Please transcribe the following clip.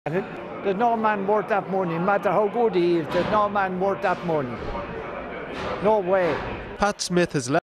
There's no man worth that money, no matter how good he is, there's no man worth that money. No way. Pat Smith has left